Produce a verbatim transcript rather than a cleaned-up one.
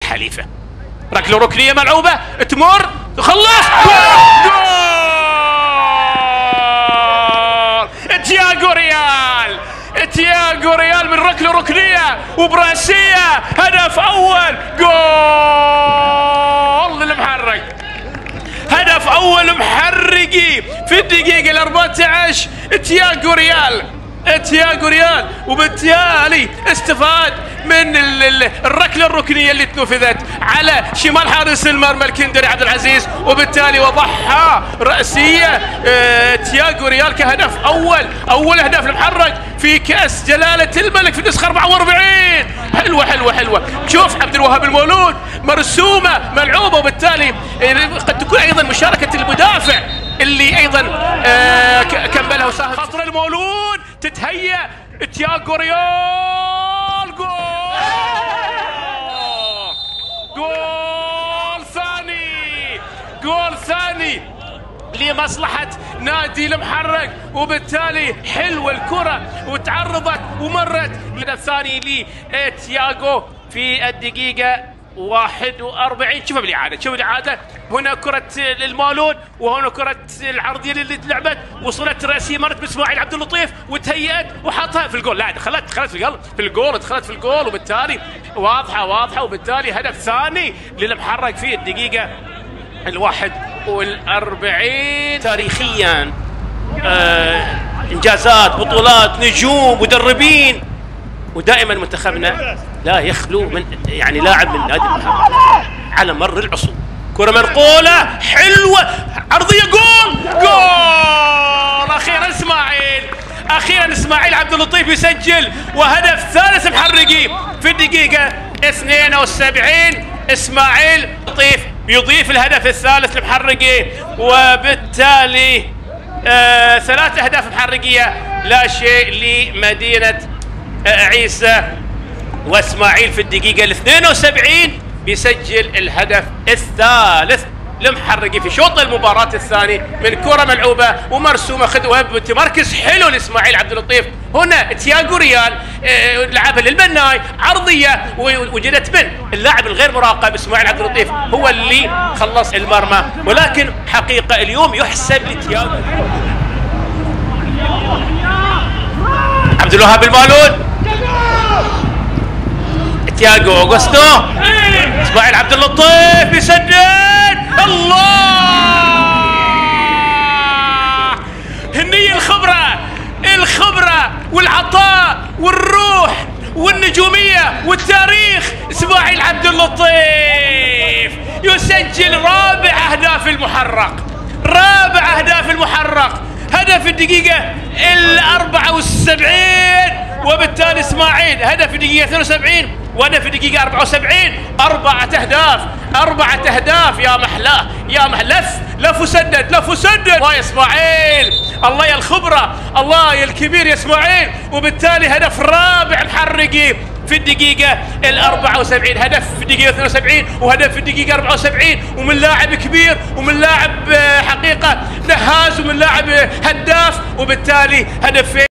الحليفة. ركله ركنية ملعوبة تمر تخلص جول! تياغو ريال، تياغو ريال من ركله ركنية وبراسية، هدف أول، جول للمحرق، هدف أول محرقي في الدقيقة الأربعة عشر. تياغو ريال، تياغو ريال، وبالتالي استفاد من الركله الركنيه اللي تنفذت على شمال حارس المرمى الكندري عبد العزيز، وبالتالي وضعها راسيه اه تياغو ريال كهدف اول، اول هدف المحرق في كاس جلاله الملك في النسخه أربعة وأربعين. حلوه حلوه حلوه. شوف عبد الوهاب المولود مرسومه ملعوبه، وبالتالي قد تكون ايضا مشاركه المدافع اللي ايضا اه كملها وساهم. خطر المولود تتهيأ تياغو ريال، جول! جول ثاني، جول ثاني لمصلحة نادي المحرق، وبالتالي حلوة الكرة وتعرضت ومرت. الهدف الثاني لتياغو في الدقيقة واحد وأربعين. شوف بالإعادة، شوف الإعادة، هنا كرة المولود وهنا كرة العرضية اللي تلعبت، وصلت رأسية مرت بإسماعيل عبد اللطيف وتهيأت وحطها في الجول. لا دخلت دخلت في القلب في الجول، دخلت في الجول، وبالتالي واضحة واضحة، وبالتالي هدف ثاني للمحرق في الدقيقة الواحد والأربعين. تاريخيا آه إنجازات، بطولات، نجوم، مدربين، ودائما منتخبنا لا يخلو من يعني لاعب من نادي المحرق على مر العصور. كرة منقولة حلوة، عرضية، جول! جول! أخيرا إسماعيل، أخيرا إسماعيل عبد اللطيف يسجل، وهدف ثالث محرقي في الدقيقة اثنين وسبعين. إسماعيل لطيف يضيف الهدف الثالث المحرقي، وبالتالي آه ثلاث أهداف محرقية لا شيء لمدينة عيسى. واسماعيل في الدقيقة الاثنين وسبعين بيسجل الهدف الثالث لمحرقي في شوط المباراة الثاني من كرة ملعوبة ومرسومة خدوة بتمركز حلو لإسماعيل عبد اللطيف. هنا تياغو ريال لعبها للبناي عرضية وجدت من اللاعب الغير مراقب إسماعيل عبد اللطيف هو اللي خلص المرمى، ولكن حقيقة اليوم يحسب لتياغو. عبد الوهاب المولود، تياغو اوغوستو، اسماعيل عبد اللطيف بيسدد، الله! هنية الخبرة، الخبرة والعطاء والروح والنجومية والتاريخ. اسماعيل عبد اللطيف يسجل رابع اهداف المحرق، رابع اهداف المحرق، هدف الدقيقة الأربعة والسبعين، وبالتالي اسماعيل هدف الدقيقة اثنين وسبعين وهدف الدقيقة أربعة وسبعين. أربعة أهداف، أربعة أهداف، يا محلاه يا محلف، لف وسدد لف وسدد. الله يا اسماعيل، الله يا الخبرة، الله يا الكبير يا اسماعيل، وبالتالي هدف رابع محرقي في الدقيقة الأربعة وسبعين، هدف في الدقيقة اثنين وسبعين وهدف في الدقيقة أربعة وسبعين، ومن لاعب كبير ومن لاعب حقيقة نهاز ومن لاعب هداف، وبالتالي هدفين.